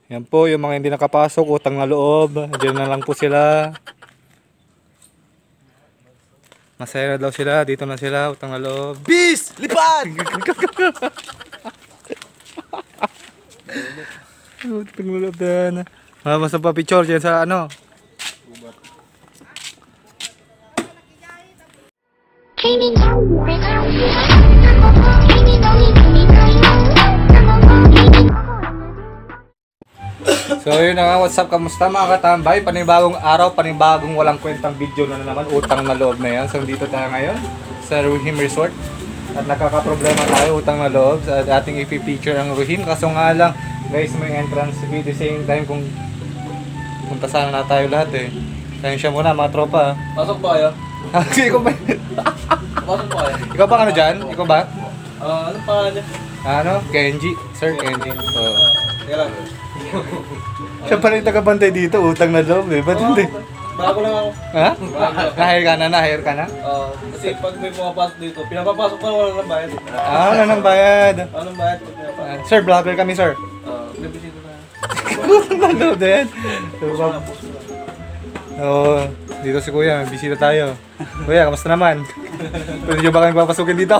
Yan po, yung mga hindi nakapasok, utang na loob. Diyan na lang po sila. Masaya na daw sila, dito na sila, utang na loob. Bis! Lipad! Utang na loob na. Basta pa picture dyan sa ano. So yun na nga, what's up, kamusta mga katambay? Panibagong araw, panibagong walang kwentang video na naman, utang na loob na yan. So dito tayo ngayon sa Ruhim Resort. At nakakaproblema tayo, utang na loob. Sa ating ipipicture ang Ruhim. Kaso nga lang, guys, may entrance fee. The same time kung punta sana na tayo lahat eh. Kaya siya muna mga tropa. Pasok ba kayo? Ikaw ba? Pasok ba kayo? Ikaw ba ano dyan? Ikaw ba? Ano pangalan niya? Ano? Kenji. Sir Kenji. So, Teka lang. siya pa rin tagabantay dito, utang na loob eh. Ba't hindi? Bago lang ako. Ha? Na-hire ka na? Kasi pag may pumapasok dito, pinapapasok pa wala ng bayad. Wala nang bayad. Anong bayad pag pinapasok? Sir, vlogger kami, sir. Bibisita na. Utang na loob din. Oo, dito si Kuya, may bisita tayo. Kuya, kamusta naman? Pwede nyo ba kami papasukin dito?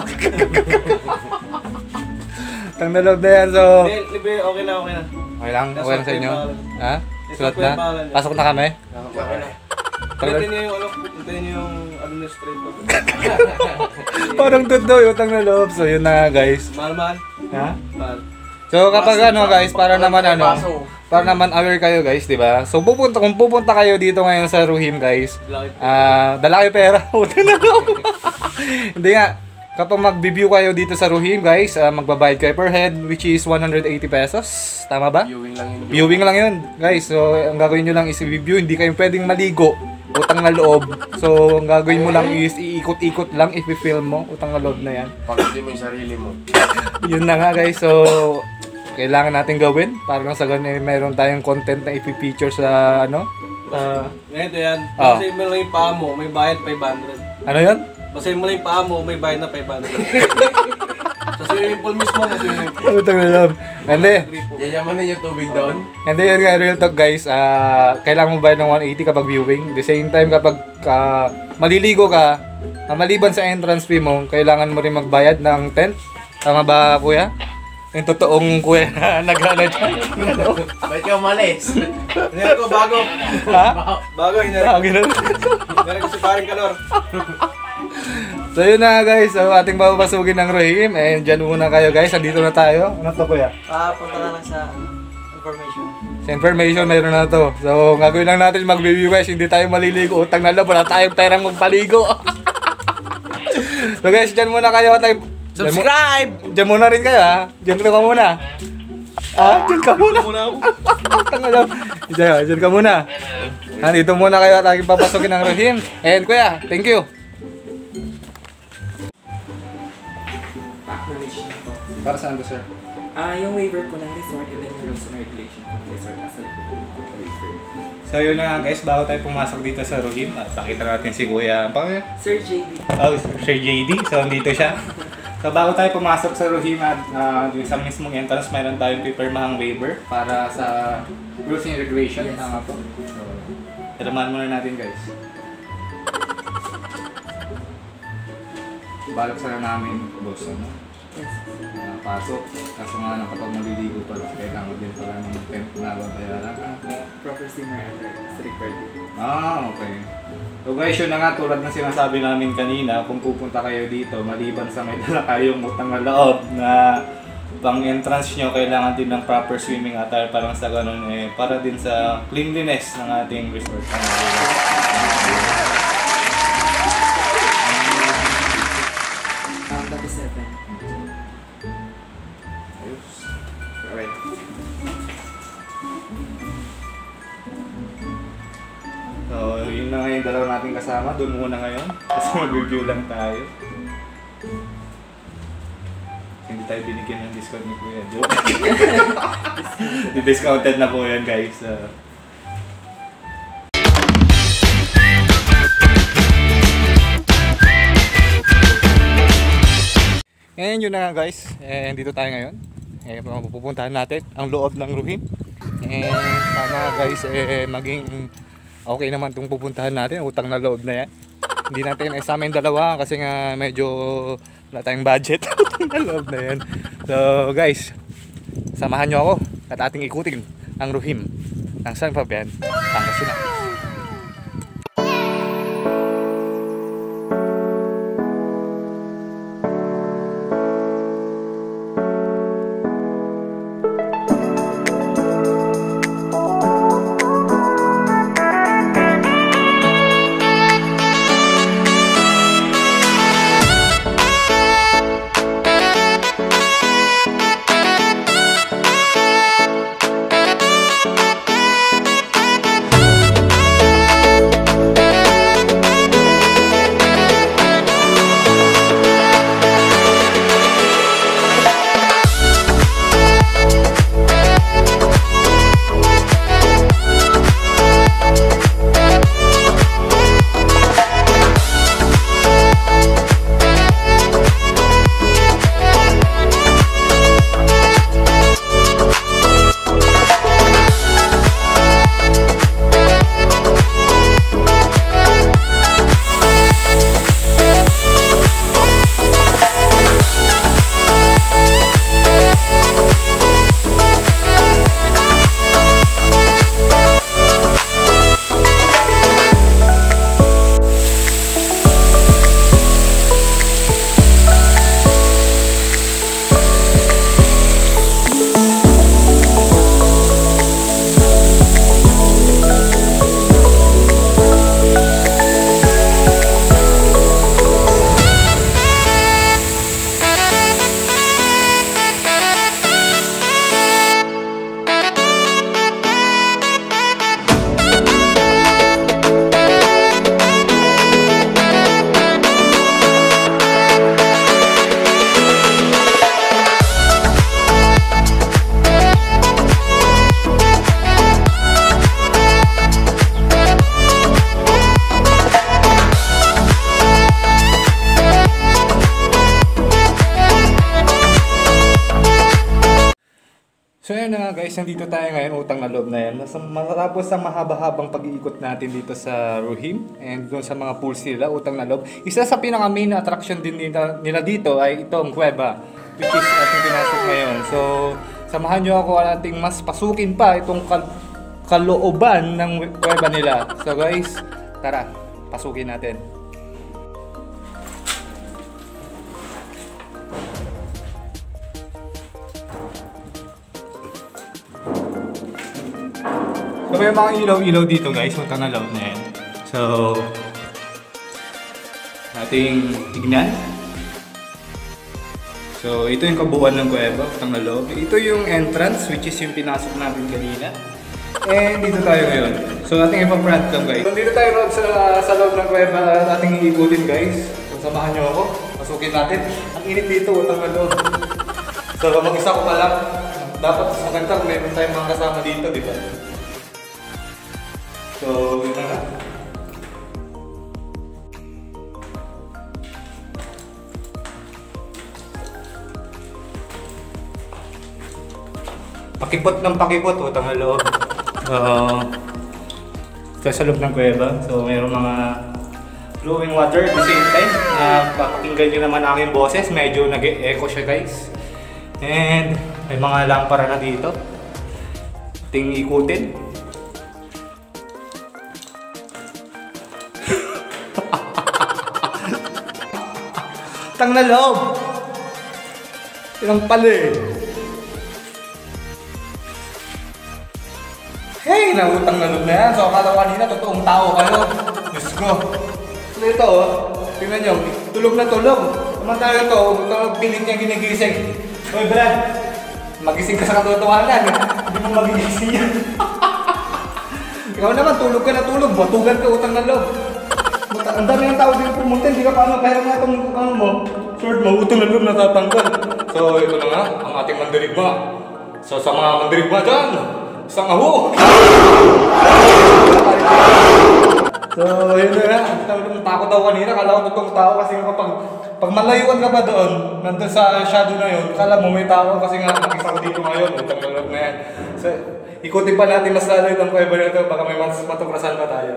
Utang na loob na yan, so... Libre, okay na. Okay lang? Okay lang sa inyo? Ha? Sulat Sulat na? na yung Pasok na kami? Okay na. Hintayin niyo yung administrator. Parang totoo, utang na loob. So yun na nga, guys. Mahal. Ha? Mahal. So kapag ano guys, para naman aware kayo guys, 'di ba? So kung pupunta kayo dito ngayon sa Ruhim guys, dala kayo pera. Utang na loob. Hindi nga, kapag mag-view kayo dito sa Ruhim guys, magbabayad kayo per head which is 180 pesos. Tama ba? Viewing lang yun guys. So ang gagawin nyo lang is i-view, hindi kayo pwedeng maligo. Utang na loob. So ang gagawin mo lang is iikot-ikot lang, i-film mo. Utang na loob na yan. Pagdating mo yung sarili mo. Yun na nga guys. So kailangan natin gawin para lang sa ganun mayroon tayong content na i-feature sa ano. Ganito yan. Basahin mo lang yung paa mo, may bayad 500. Ano yun? Basahin mo lang yung paa mo, may bayad na 500. Sa swimming pool mismo, sa swimming pool. Utang na loob. Hindi. Yayamanin yung tubig doon. Hindi yun nga, real talk guys. Kailangan mo bayad ng 180 kapag viewing. The same time kapag maliligo ka, maliban sa entrance fee mo, kailangan mo rin magbayad ng tent. Tama ba kuya? Yung totoong kuya na nag-ano dyan. Ba't ka umalis? Hinari ko, bago. Ha? Bago, hinari ko si paring kalor. So yun na guys, so ating babasukin ng Ruhim. And dyan muna kayo guys, andito na tayo. Ano to kuya? Punta na lang sa information. Sa information, mayroon na to. So gagawin lang natin mag-review guys, hindi tayo maliligo. Utang na loob, wala tayong perang magpaligo. So guys, dyan muna kayo. Subscribe! Diyan muna rin kayo ha. Diyan ka muna. Diyan ka muna. Tanga lang. Diyan ka muna. Dito muna kayo at aking papasukin ng Ruhim. And kuya, thank you. Para saan to, sir? Yung waiver po ng resort and then yung rules and regulation ng resort as a waiver. So yun na nga guys, bago tayo pumasok dito sa Ruhim, pakita natin si Kuya. Sir JD. Sir JD. So nandito siya. So bago tayo pumasok sa Ruhim at yung sa mismong entrance, mayroon tayong pipirmahang waiver para sa rules and regulation. Yes. Tama po. So, tiraman muna natin guys. Balok sana namin, boss, ano? Yes. Pasok. Kaso nga lang kapag maliligo pala, kailangan din pala ng tent na babayaran. Proper swimmer and required. Okay. So guys, yun na nga, tulad ng sinasabi namin kanina, kung pupunta kayo dito, maliban sa may dala kayong utang na loob na pang entrance nyo, kailangan din ng proper swimming attire parang sa ganun para din sa cleanliness ng ating resort. That is 7. Alright. So, yun na nga yung dalawa nating kasama. Doon muna ngayon. Kasi mag-review lang tayo. Hindi tayo binigyan ng discount ni Kuya. Joke. Discounted na po yan guys. Ngayon yun na nga guys. Dito tayo ngayon. Pupuntahan natin ang loob ng Ruhim. Sana guys maging okay naman itong pupuntahan natin, utang na loob na yan. Hindi natin isama yung dalawa kasi nga medyo wala tayong budget. Utang na loob na yan. So guys, samahan nyo ako at ating ikutin ang Ruhim ng San Fabian, Pangasinan. So yun na nga guys, nandito tayo ngayon, utang na loob na yan. Matapos sa mahaba-habang pag-iikot natin dito sa Ruhim and doon sa mga pools nila, utang na loob. Isa sa pinaka main attraction din nila dito ay itong kuweba, which is ating pinasok ngayon. So samahan nyo ako at ating mas pasukin pa itong kalooban ng kuweba nila. So guys, tara, pasukin natin. So may mga ilaw-ilaw dito guys, utang na loob na yan. So, ating tignan. So, ito yung kabuuan ng kuweba, utang na loob. Ito yung entrance, which is yung pinasok natin kanina. And dito tayo ngayon. So, ating ipa-front cam guys. So, dito tayo sa loob ng kuweba, ating iikutin guys. So, samahan nyo ako, pasukin natin. Ang init dito, utang na loob. So, mag-isa ko pa lang. Dapat maganda kung meron tayong mga kasama dito, di ba? So, yun na nga. Pakipot ng pakipot, utang na loob. Sa loob ng kuweba. So, mayroong mga flowing water at the same time. Pakinggan nyo naman aking boses. Medyo nag-e-echo siya guys. And may mga lampara na dito. Ating ikutin. Utang na loob! Ilang pala eh. Hey! Nautang na loob na yan. So akala kanina totoong tao kayo. Diyos ko. So ito oh. Tingnan nyo. Tulog na tulog. Samantala ito. Pilit niya ginigising. Hoy Brad. Magising ka sa katotohanan. Hindi mo magigising yan. Ikaw naman tulog ka na tulog. Batugan ka utang na loob. Ang dami ng tao dito pumunta, hindi ka paano kaya nga itong ano mo, sword mo, utang na loob natatanggal. So ito na nga, ang ating mandirigma. So sa mga mandirigma dyan, isang aho! So yun na nga, takot ako kanina, kala ko totoong tao kasi pag malayuan ka pa doon, nandun sa shadow na yun, kala mo may tao kasi nga nakisa ko dito ngayon, utang na loob na yan. So So, ikutin pa natin mas lalo itong kuweba nito, baka may mas matuklasan pa tayo.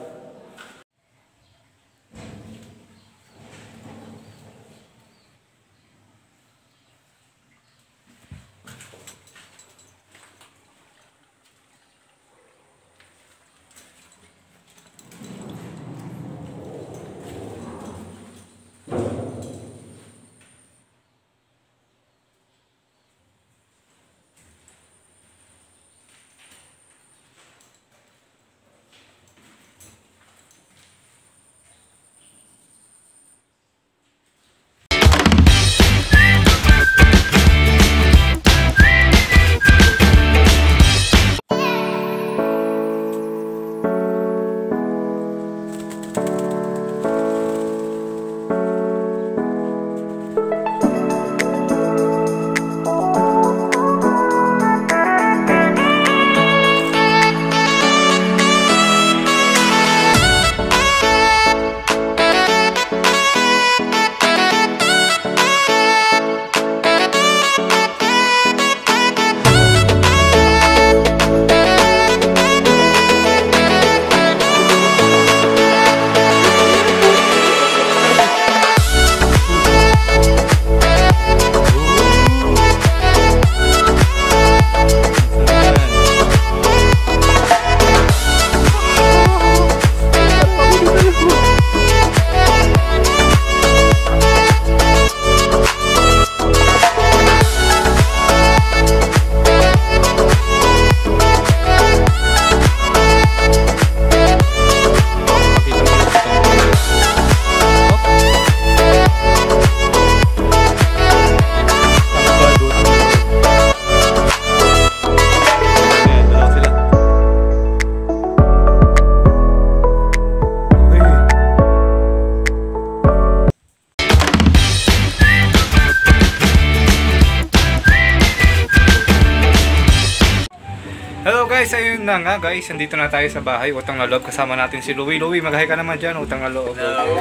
Hello guys, ayun na nga guys, nandito na tayo sa bahay, utang na loob, kasama natin si Louie. Louie, mag-hi ka naman dyan, utang na loob.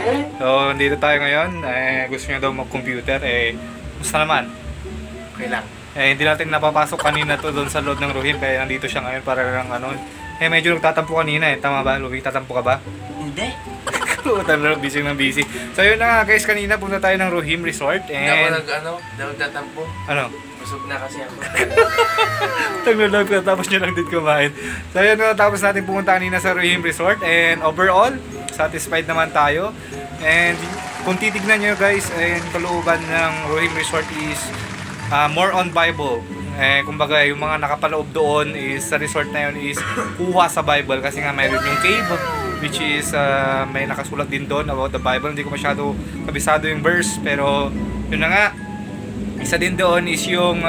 So, nandito tayo ngayon, gusto niya daw mag-computer, gusto naman? Okay lang. Hindi natin napapasok kanina to doon sa loob ng Ruhim, kaya nandito siya ngayon para lang ano. Medyo nagtatampo kanina tama ba Louie? Tatampo ka ba? Hindi. Utang na loob, busy ng busy. So yun na nga guys, kanina punta tayo ng Ruhim Resort, Hindi ako nagtatampo. Ano? Busog na kasi ako. Nag-love ka tapos nyo lang din kumain. So yun na, tapos natin pumunta kanina sa Ruhim Resort and overall, satisfied naman tayo. And kung titignan nyo guys, kalooban ng Ruhim Resort is more on Bible. Kumbaga yung mga nakapaloob doon is sa resort na yun is kuha sa Bible kasi nga mayroon yung cave which is may nakasulat din doon about the Bible. Hindi ko masyado kabisado yung verse pero yun na nga. Isa din doon is yung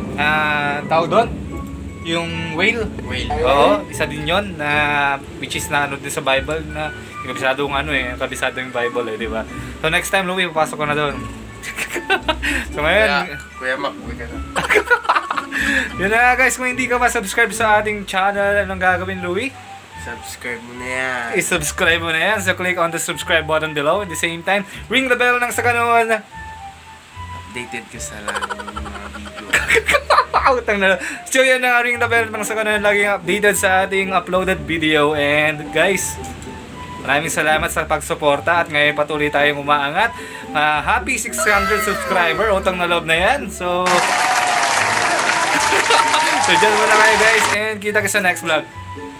tawag doon, yung whale. Oo, isa din yon na which is na ano din sa Bible na kabisado ng ano kabisado yung Bible di ba? So next time Louie, papasok ko na doon. So ngayon, Kuya Mac, uwi ka na. Yun na guys, kung hindi ka pa subscribe sa ating channel, anong gagawin Louie? Subscribe mo na yan. I-subscribe mo na yan. So click on the subscribe button below. At the same time, ring the bell nang sa ganoon. Updated ka sa lagi ng mga video. Utang na. So yan na, ring the bell nang sa ganoon. Laging updated sa ating uploaded video. And guys, maraming salamat sa pagsuporta. At ngayon patuloy tayong umaangat. Happy 600 subscriber. Utang na loob na yan. So dyan muna kayo guys. And kita ka sa next vlog.